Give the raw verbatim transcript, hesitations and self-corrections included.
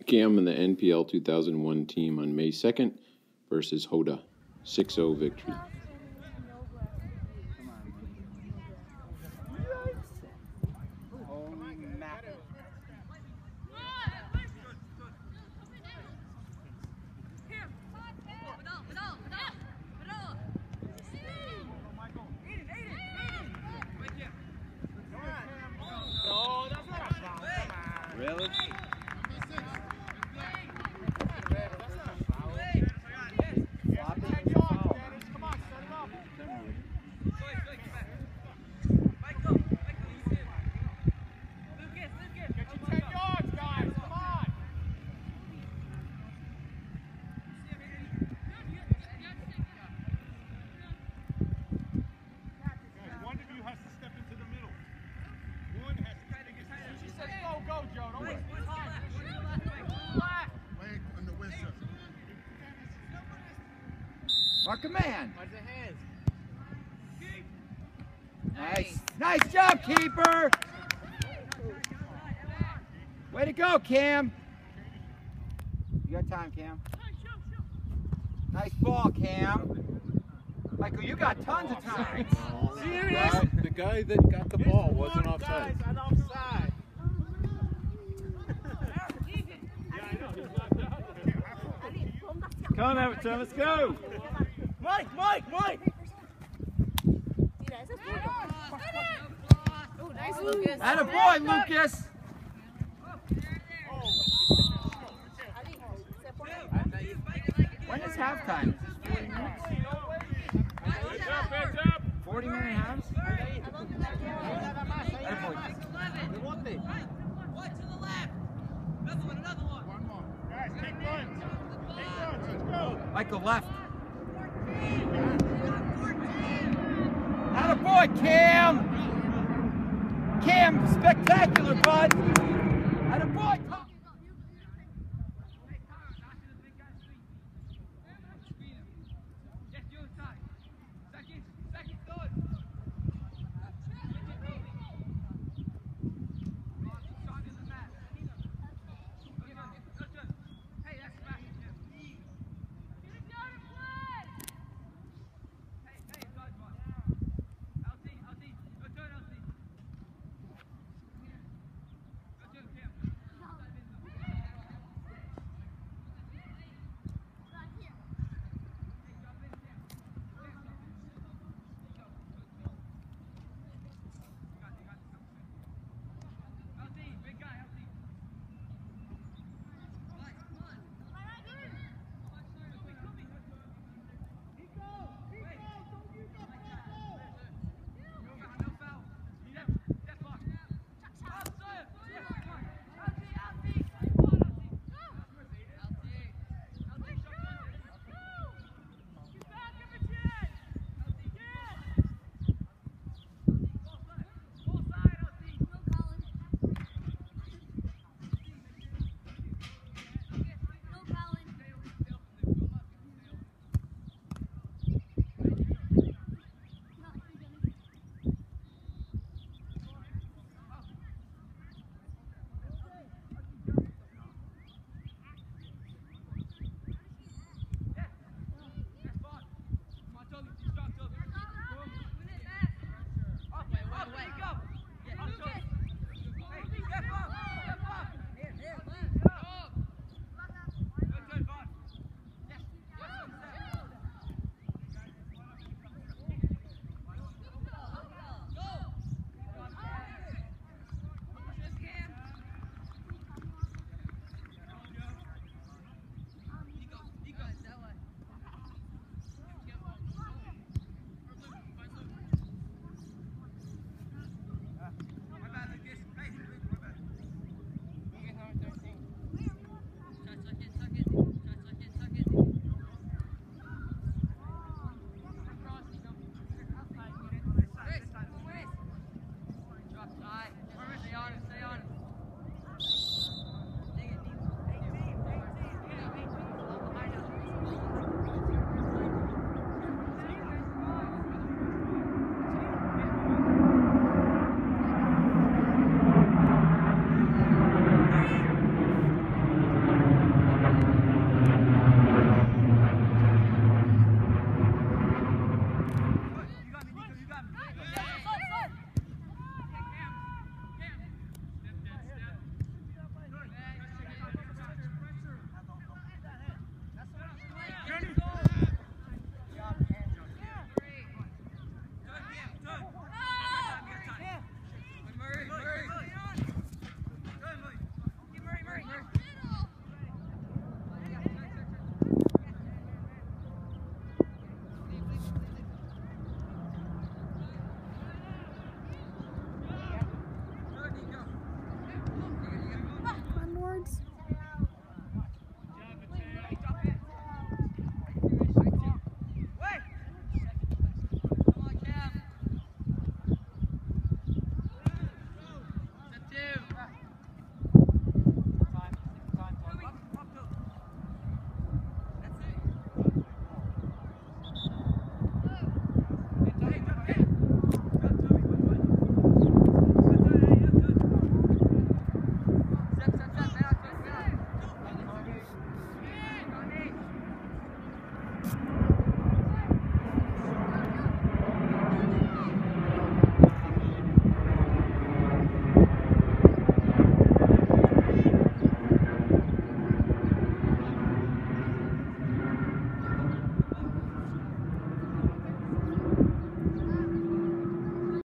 Cam and the N P L two thousand one team on May second versus Hoda. six oh victory. Really? Mark a man. Nice. Nice job, keeper. Way to go, Cam. You got time, Cam. Nice ball, Cam. Michael, you got tons of time. Serious? Well, the guy that got the ball wasn't offside. Come on, Everton, let's go. Mike, Mike, Mike. Oh, nice, Lucas. Atta boy, Lucas. When is halftime? Is this forty minutes? forty minute halves? Michael left. Atta boy, Cam. Cam, spectacular, bud.